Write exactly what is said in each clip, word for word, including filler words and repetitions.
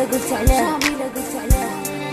قلت عليه جامي لا قلت عليه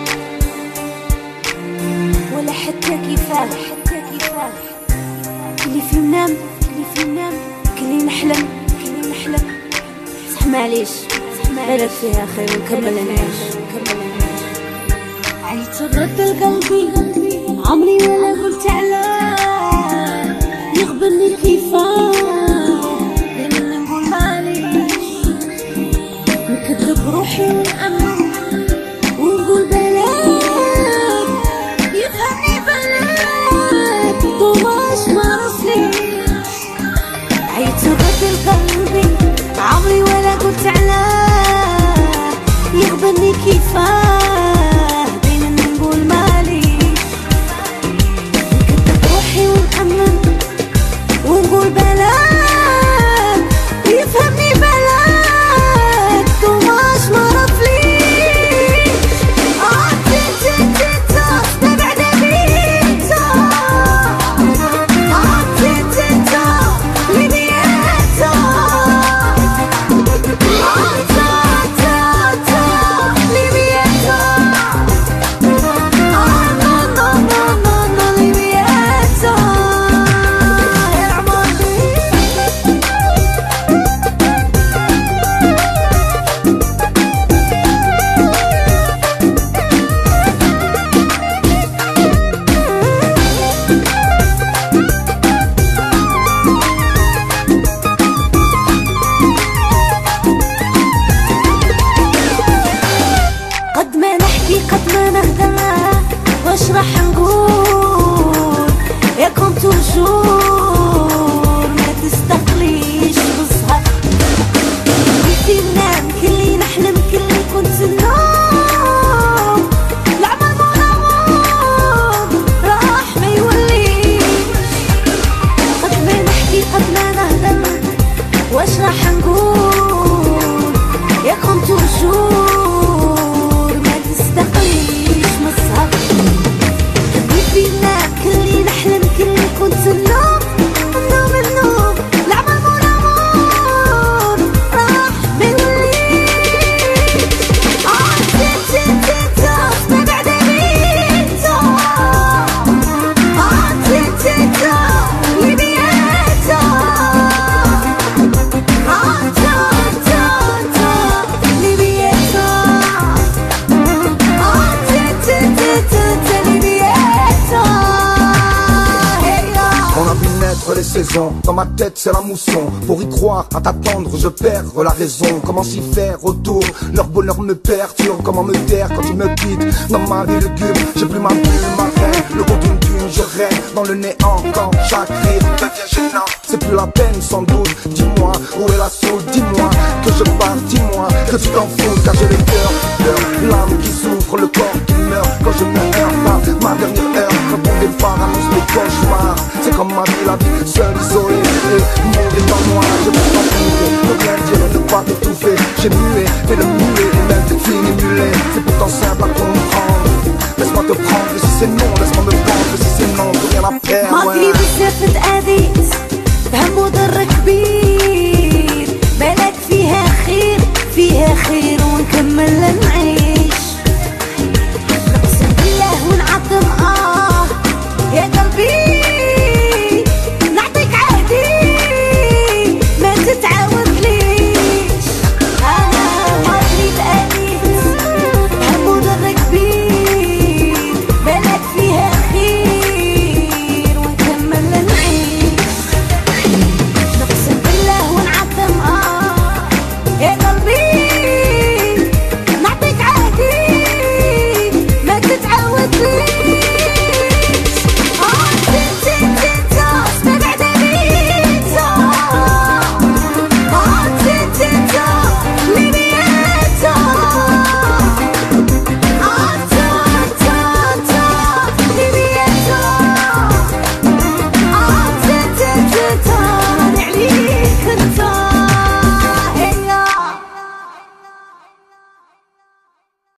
ولا حتى كيفاه حتى كيفاه كلي في منام كلي في منام كلي نحلم كلي نحلم صح معليش صح معليش فيها خير ونكمل نعيش ونكمل نعيش عيت الرد لقلبي عمري ولا قلت علاه يغبني كيفاه دايما نقول معليش نكذب روحي ونأمن ونقول بلاك يفهمني بلاك طواش ما رسليش عيت الرد لقلبي عمري ولا قلت علاه يغبني كيفاه قد ما نهدى واش راح نقول يا كنت توجور ما تستقليش بالسهر كنتي ننام كلي نحلم كلي كنت نوم العمر والعمر راح ما يوليش قد ما نحكي قد ما نهدى واش راح نقول يا كنت توجور les saisons, dans ma tête c'est la mousson. Pour y croire, à t'attendre, je perds la raison. Comment s'y faire autour, leur bonheur me perturbe. Comment me taire quand ils me quittent dans ma vie lugubre. J'ai plus ma bulle, ma reine, le haut d'une dune, je rêve dans le néant. Quand chaque rire devient gênant, c'est plus la peine sans doute. Dis-moi, où est la soude, dis-moi que je pars, dis-moi que tu t'en fous. Car j'ai le cœur qui pleure, l'âme qui souffre, le corps qui meurt. Quand je me heurte pas, ma dernière heure, quand mon départ annonce le cauchemar. C'est comme ma vie, la vie seul, isolé, et mourir dans moi. Je me sens muet, ne rien dire et ne pas t'étouffer. J'ai mué, mais le muet est même fini mulet. C'est pourtant simple à comprendre. Laisse-moi te prendre, et si c'est non, laisse-moi me prendre. Et si c'est non, plus rien à perdre. ما أدري بزاف تأذيت بهم وضر كبير بالك فيها خير فيها خير ونكمل